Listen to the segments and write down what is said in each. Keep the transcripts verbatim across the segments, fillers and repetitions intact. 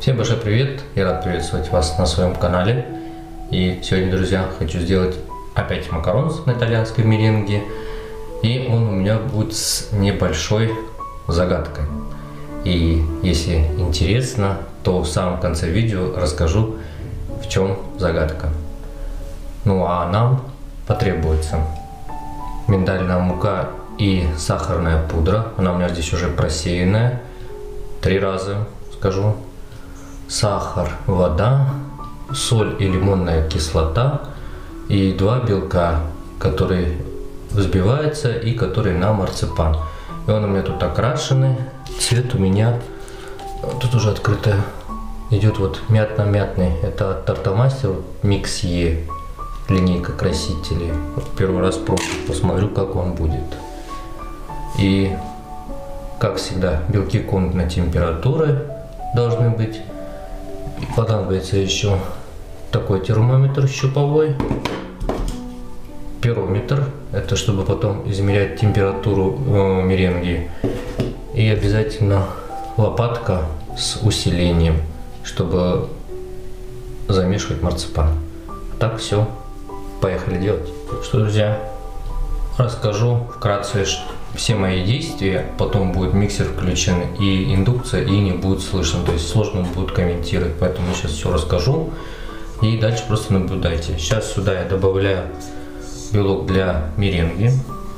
Всем большой привет! Я рад приветствовать вас на своем канале. И сегодня, друзья, хочу сделать опять макарон на итальянской меренге. И он у меня будет с небольшой загадкой. И если интересно, то в самом конце видео расскажу, в чем загадка. Ну а нам потребуется миндальная мука и сахарная пудра. Она у меня здесь уже просеянная. Три раза скажу. Сахар, вода, соль и лимонная кислота и два белка, которые взбиваются и которые на марципан. И он у меня тут окрашенный. Цвет у меня тут уже открытый. Идет вот мятно-мятный. Это от Тартамастер Микс-Е. Линейка красителей. Вот первый раз пробую, посмотрю, как он будет. И как всегда, белки комнатной температуры должны быть. И понадобится еще такой термометр щуповой, пирометр, это чтобы потом измерять температуру э, меренги, и обязательно лопатка с усилением, чтобы замешивать марципан. Так, все, поехали делать. Что, друзья, расскажу вкратце все мои действия, потом будет миксер включен и индукция, и не будет слышно, то есть сложно будет комментировать, поэтому сейчас все расскажу и дальше просто наблюдайте. Сейчас сюда я добавляю белок для меренги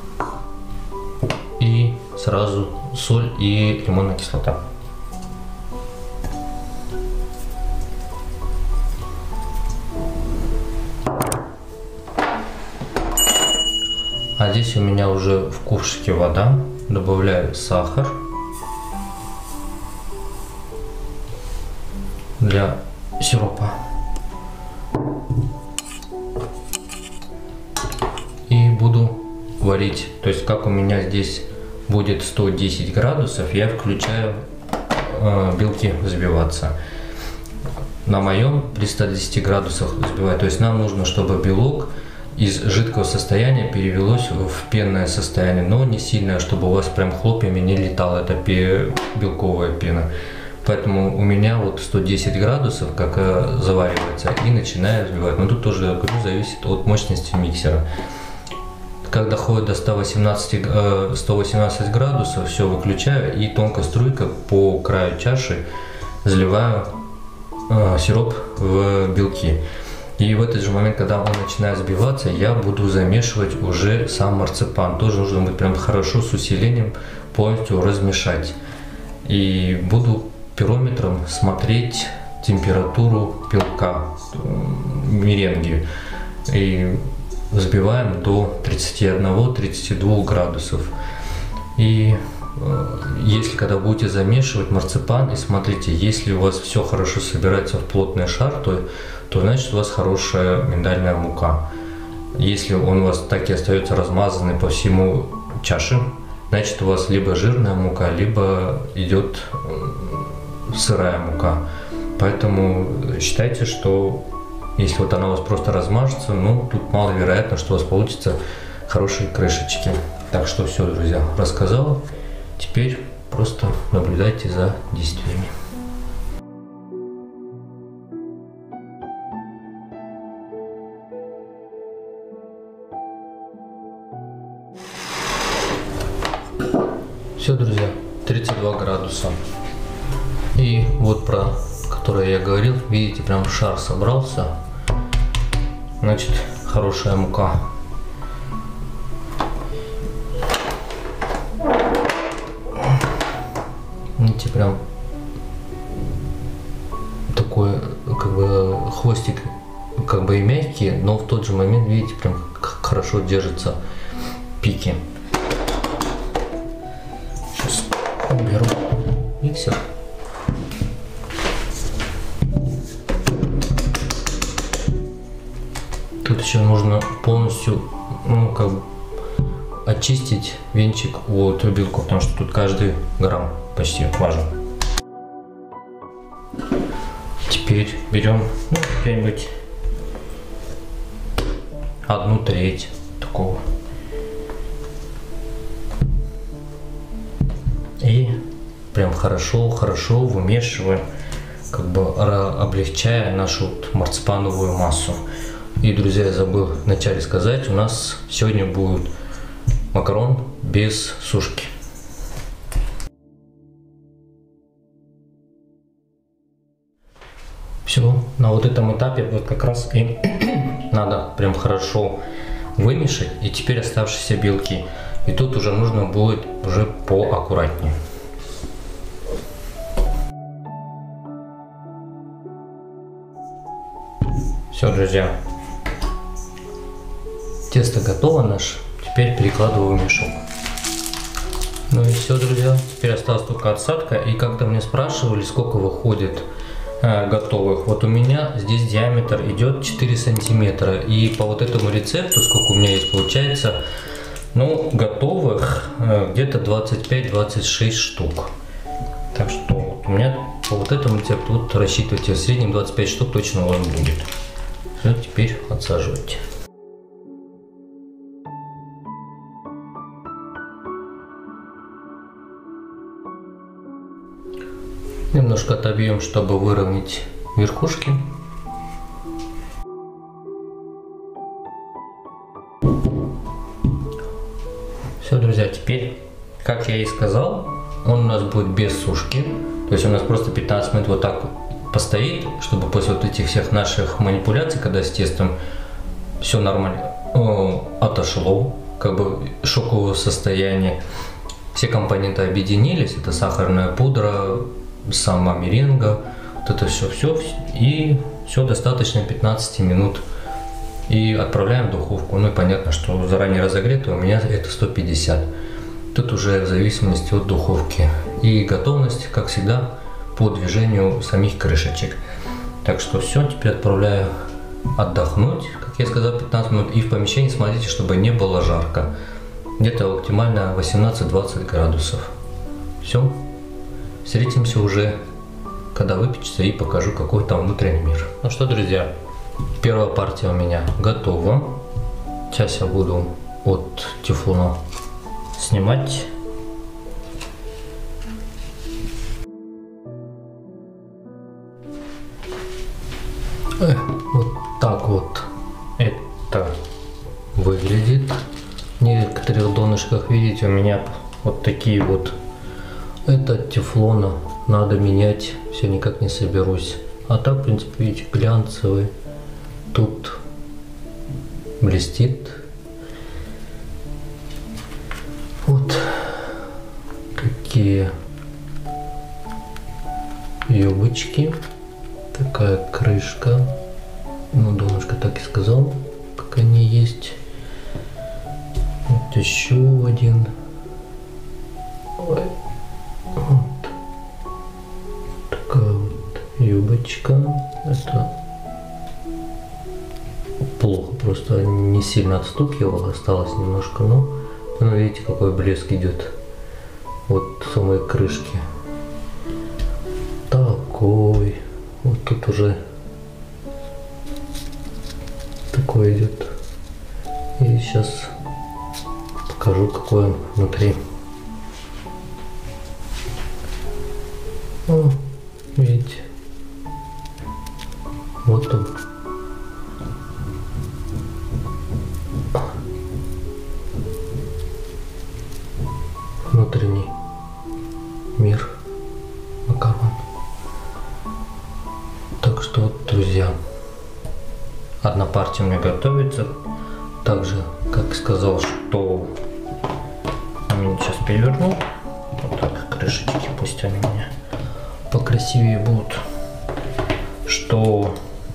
и сразу соль и лимонная кислота. А здесь у меня уже в ковшике вода, добавляю сахар для сиропа и буду варить. То есть как у меня здесь будет сто десять градусов, я включаю э, белки взбиваться. На моем при ста десяти градусах взбиваю. То есть нам нужно, чтобы белок из жидкого состояния перевелось в пенное состояние, но не сильное, чтобы у вас прям хлопьями не летала эта белковая пена. Поэтому у меня вот сто десять градусов, как заваривается, и начинаю взбивать. Но тут тоже, я говорю, зависит от мощности миксера. Когда доходит до ста восемнадцати, сто восемнадцати градусов, все выключаю и тонкой струйкой по краю чаши заливаю сироп в белки. И в этот же момент, когда он начинает взбиваться, я буду замешивать уже сам марципан. Тоже нужно быть прям хорошо с усилением полностью размешать. И буду пирометром смотреть температуру белка меренги. И взбиваем до тридцати одного — тридцати двух градусов. И если когда будете замешивать марципан, и смотрите, если у вас все хорошо собирается в плотный шар, то, то значит у вас хорошая миндальная мука. Если он у вас так и остается размазанный по всему чаше, значит у вас либо жирная мука, либо идет сырая мука. Поэтому считайте, что если вот она у вас просто размажется, ну тут маловероятно, что у вас получится хорошие крышечки. Так что все, друзья, рассказал. Теперь просто наблюдайте за действиями. Все, друзья, тридцать два градуса. И вот про которое я говорил, видите, прям шар собрался. Значит, хорошая мука. Видите, прям такой, как бы, хвостик, как бы и мягкий, но в тот же момент, видите, прям хорошо держатся пики. Сейчас уберу миксер. Тут еще нужно полностью, ну, как бы, очистить венчик от белков, потому что тут каждый грамм почти важен. Теперь берем, ну, какая-нибудь одну треть такого и прям хорошо-хорошо вымешиваем как бы облегчая нашу вот марципановую массу. И, друзья, я забыл вначале сказать, у нас сегодня будет макарон без сушки. Все, на вот этом этапе вот как раз и надо прям хорошо вымешать, и теперь оставшиеся белки. И тут уже нужно будет уже поаккуратнее. Все, друзья, тесто готово наше. Теперь перекладываю в мешок. Ну и все, друзья, теперь осталась только отсадка. И как-то мне спрашивали, сколько выходит э, готовых. Вот у меня здесь диаметр идет четыре сантиметра. И по вот этому рецепту, сколько у меня есть, получается, ну, готовых э, где-то двадцать пять — двадцать шесть штук. Так что вот у меня по вот этому рецепту вот рассчитывайте, в среднем двадцать пять штук точно у вас будет. Все, теперь отсаживайте. Немножко отобьем, чтобы выровнять верхушки. Все, друзья, теперь, как я и сказал, он у нас будет без сушки. То есть у нас просто пятнадцать минут вот так постоит, чтобы после вот этих всех наших манипуляций, когда с тестом все нормально э, отошло, как бы шоковое состояние. Все компоненты объединились, это сахарная пудра, сама меренга, вот это все, все, и все достаточно пятнадцать минут. И отправляем в духовку. Ну и понятно, что заранее разогретое у меня это сто пятьдесят. Тут уже в зависимости от духовки. И готовность, как всегда, по движению самих крышечек. Так что все, теперь отправляю отдохнуть, как я сказал, пятнадцать минут. И в помещении смотрите, чтобы не было жарко. Где-то оптимально восемнадцать — двадцать градусов. Все. Встретимся уже, когда выпечется, и покажу, какой там внутренний мир. Ну что, друзья, первая партия у меня готова. Сейчас я буду от тефлона снимать. Вот так вот это выглядит. В некоторых донышках, видите, у меня вот такие вот. Это от тефлона, надо менять, все никак не соберусь. А так, в принципе, видите, глянцевый. Тут блестит. Вот такие юбочки. Такая крышка. Ну, донышко так и сказал, как они есть. Вот еще один. Ой. Вот такая вот юбочка. Это плохо, просто не сильно отстукивало, осталось немножко, но ну, видите, какой блеск идет. Вот самой крышки. Такой. Вот тут уже такой идет. И сейчас покажу, какой он внутри. О, видите, вот он. Внутренний мир макарон. Так что вот, друзья, одна партия у меня готовится. Также, как сказал, что я сейчас переверну. Вот так, крышечки, пусть они у меня покрасивее будут. Что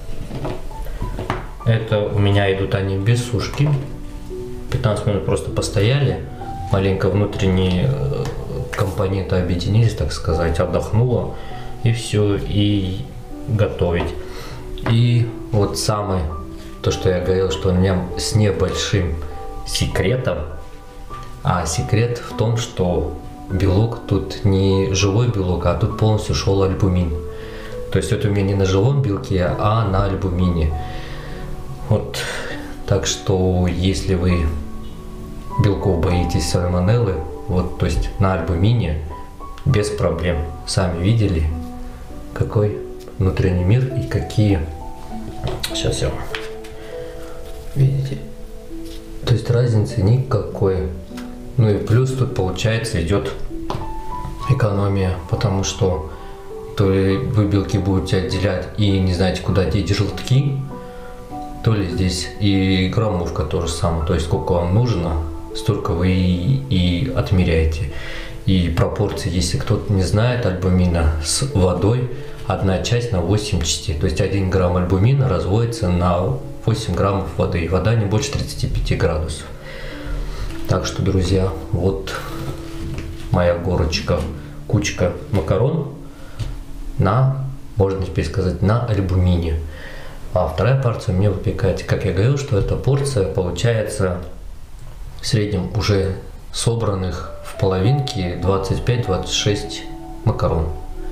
это у меня идут они без сушки. пятнадцать минут просто постояли. Маленько внутренние компоненты объединились, так сказать, отдохнуло. И все, и готовить. И вот самое, то, что я говорил, что у меня с небольшим секретом. А секрет в том, что белок тут не живой белок, а тут полностью шел альбумин. То есть это у меня не на живом белке, а на альбумине. Вот. Так что если вы белков боитесь сальмонеллы, вот, то есть на альбумине без проблем. Сами видели, какой внутренний мир и какие... Сейчас я... Видите? То есть разницы никакой. Ну и плюс тут получается идет экономия, потому что то ли вы белки будете отделять и не знаете, куда деть желтки, то ли здесь и граммовка то же самое. То есть сколько вам нужно, столько вы и, и отмеряете. И пропорции, если кто-то не знает, альбумина с водой одна часть на восемь частей. То есть один грамм альбумина разводится на восемь граммов воды. И вода не больше тридцати пяти градусов. Так что, друзья, вот моя горочка, кучка макарон на, можно теперь сказать, на альбумине. А вторая порция у меня выпекается. Как я говорил, что эта порция получается в среднем уже собранных в половинке двадцать пять — двадцать шесть макарон.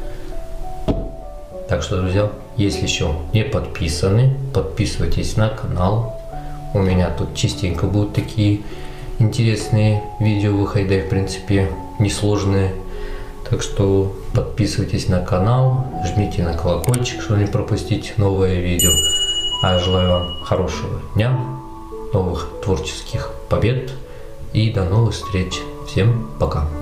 Так что, друзья, если еще не подписаны, подписывайтесь на канал. У меня тут частенько будут такие интересные видео выходить, да и в принципе несложные. Так что подписывайтесь на канал, жмите на колокольчик, чтобы не пропустить новое видео. А я желаю вам хорошего дня, новых творческих побед и до новых встреч. Всем пока!